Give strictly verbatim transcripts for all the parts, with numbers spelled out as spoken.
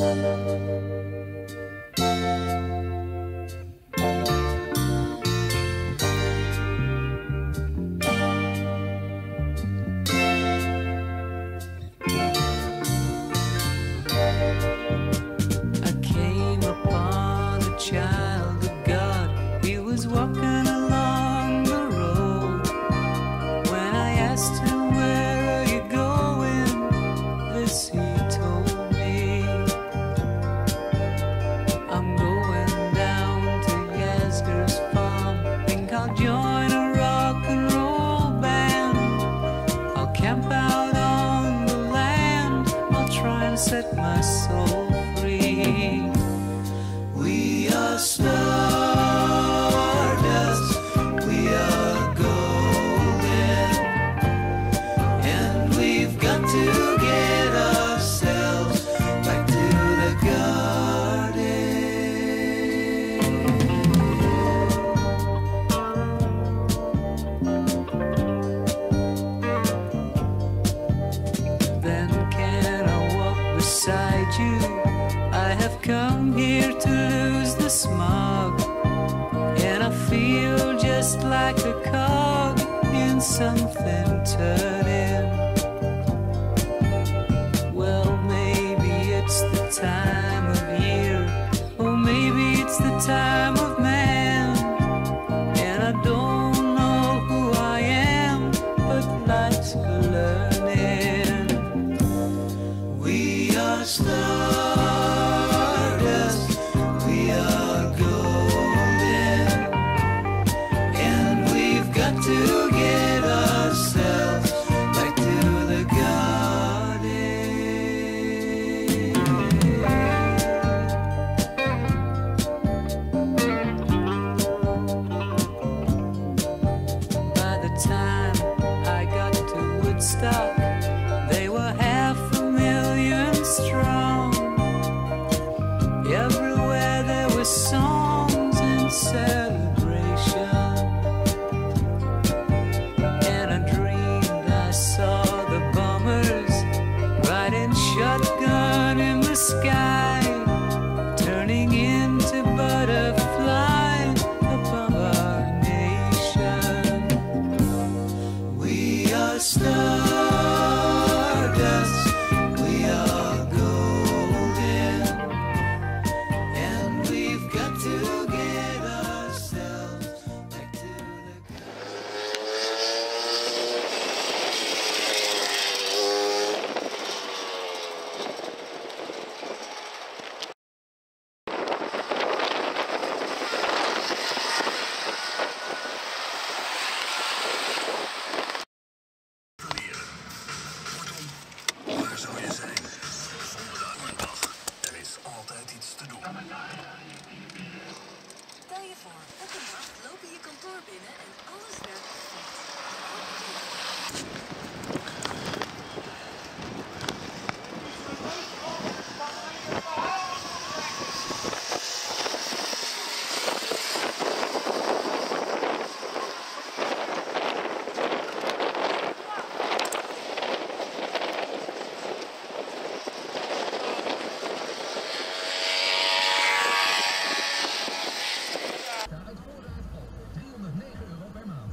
Set my soul free. We are stardust, we are golden, and we've got to get ourselves back to the Then can I walk beside you? I have come here to lose the smog, and I feel just like a cog in something turning. Well, maybe it's the time of year, or maybe it's the time of man, and I don't know who I am, but life's for learning. We are stardust, we are golden, and we've got to get ourselves back to the By the time I got to Woodstock, they were half a million strong. Everywhere there were songs and celebration, and I dreamed I saw the bombers riding shotgun in the sky, turning into butterflies above our nation. We are stardust, we are golden, and we've got to get ourselves back to the Waar zou je zijn zonder de Hornbach? Er is altijd iets te doen. Stel je voor, op een dag loop je je kantoor binnen en alles werkt perfect. Uit voorraad al driehonderdnegen euro per maand.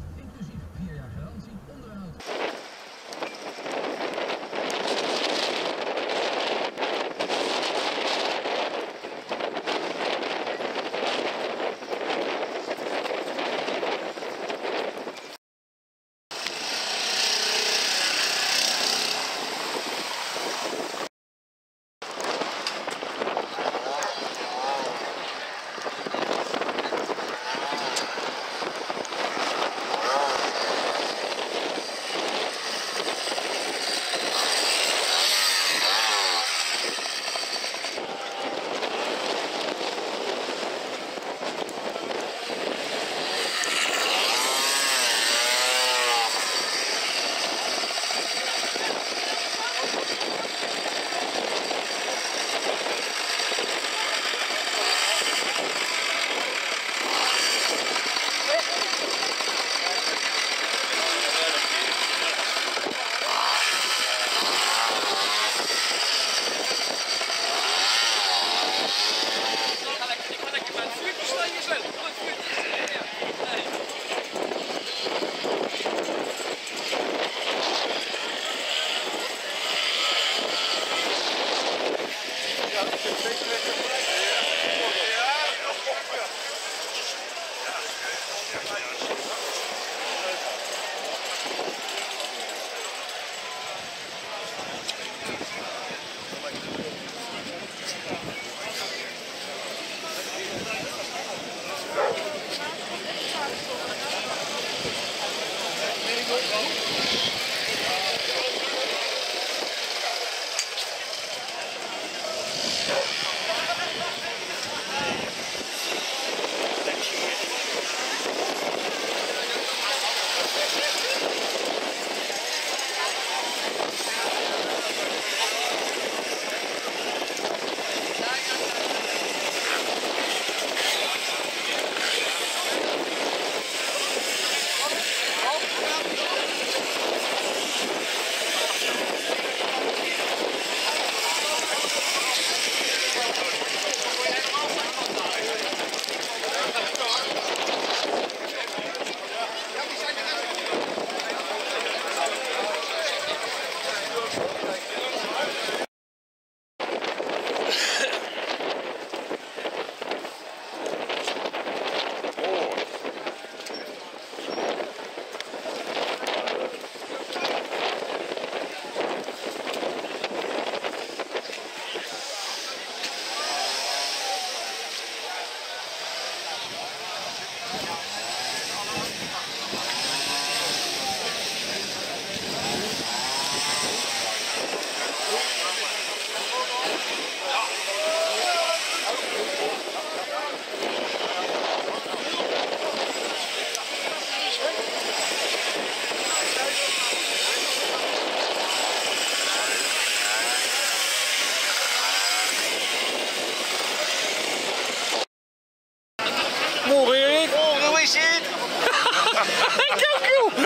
Morgen Erik. Morgen, hoe is het? Kijk joh.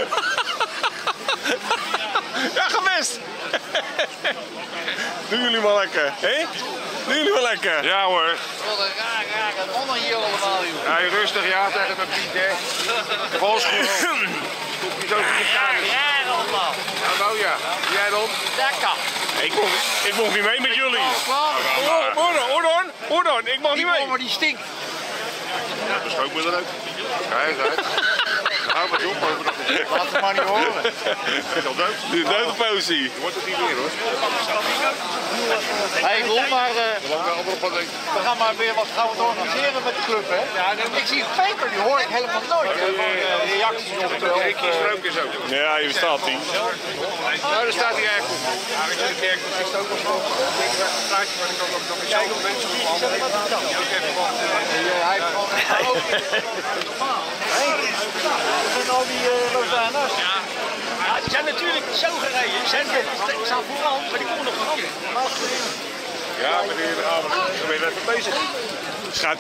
Ja, gemest. Doen jullie maar lekker, hè? Doen jullie maar lekker? Ja hoor. Wat een raar, raar mannen hier allemaal, joh. Ja, rustig ja tegen mijn Piet, hè. Volksgroep. Komt niet zo goed in Raar, raar allemaal. Ja, nou ja. Jij dan? Lekker. Ik mocht, ik mocht niet mee met jullie. Klaar. Hoor dan, hoor dan, hoor dan. Ik mag niet mee. Maar die stinkt. Ja, de stookmiddel eruit. Kijk uit. Nou, wat op over dat. Laat het maar niet horen. Is al dood? De duivenposie. Je wordt het niet meer hoor. Hé, hey, Roel, maar uh, We gaan allemaal op wat denken. we gaan maar weer wat gaan we het organiseren met de club, hè? Ja, ik zie Peter, die hoor ik helemaal nooit. Hè, van uh, reacties op de Eén keer strook is ook. Ja, hier staat hij. Nou, daar staat hij eigenlijk. Ja, ik zit de kerk nog gisteren ook nog zo. Ik denk dat een plaatje, maar ik kan ook nog eens zoveel mensen op handen. Ja, ik heb gewoon. Hij heeft gewoon echt ook. Dat zijn al die uh, Rosanna's. Ja. Ja, die zijn natuurlijk zo gereden. Ze zijn, ze staan vooral, maar die komen nog van. Ja, meneer de avond. Dan ben je even bezig. Gaat.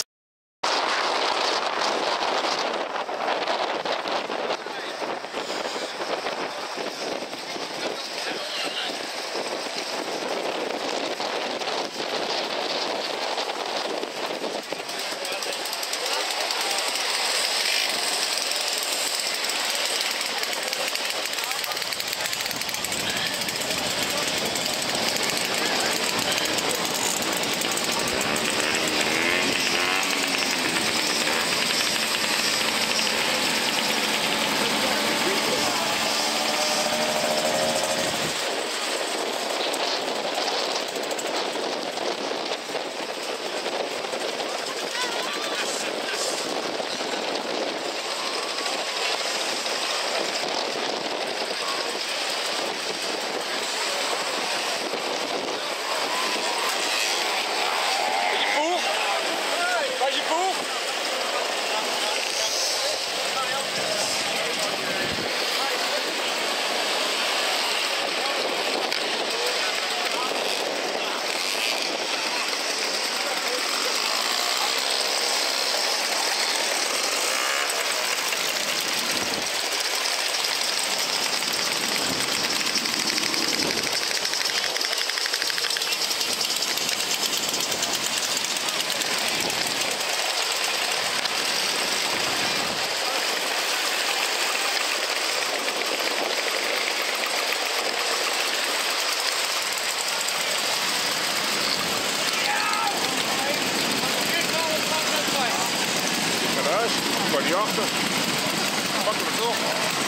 Maar die achter. Pakken we toch.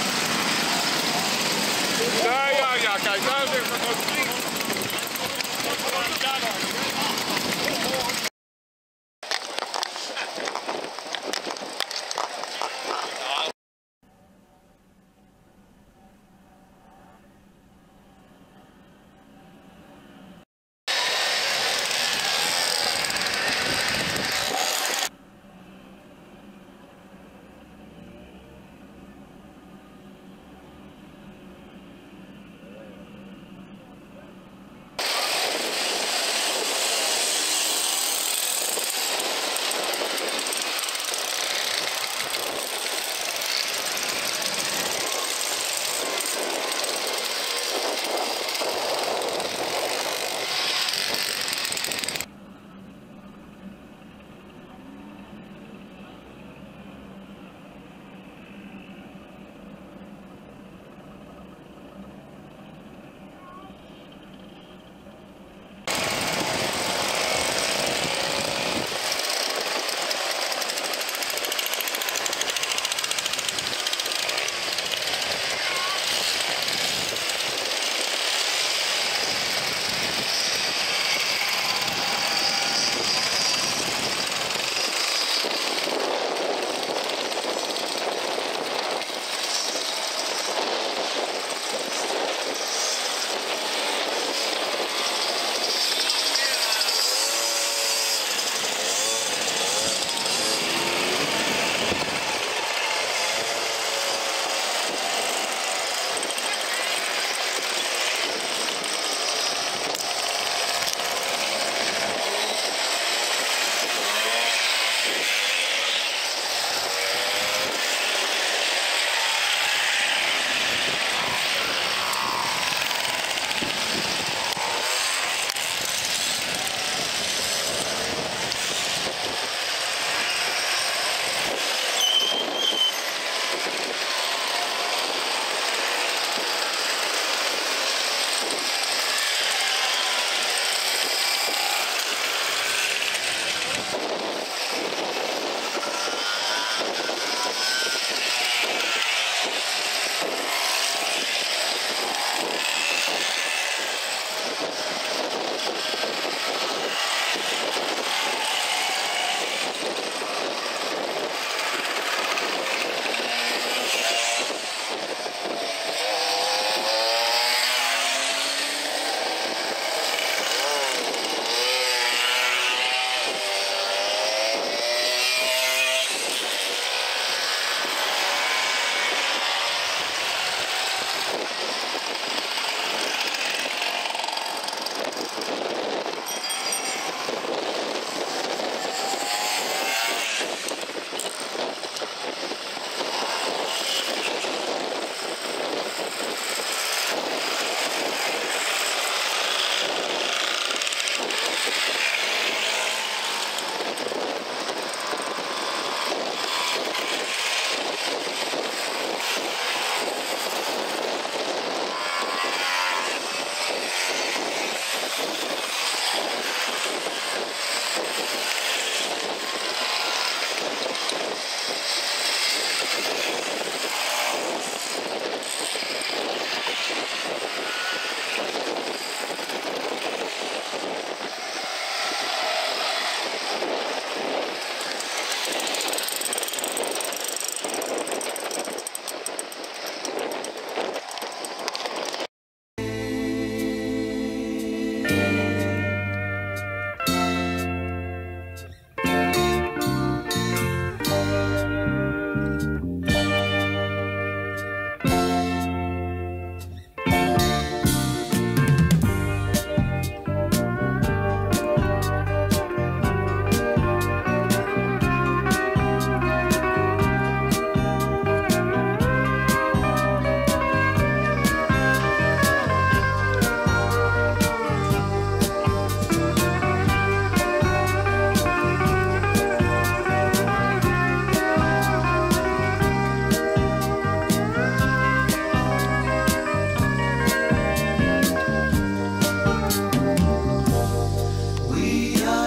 Ja, ja, ja, kijk, daar is even een grote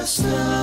star.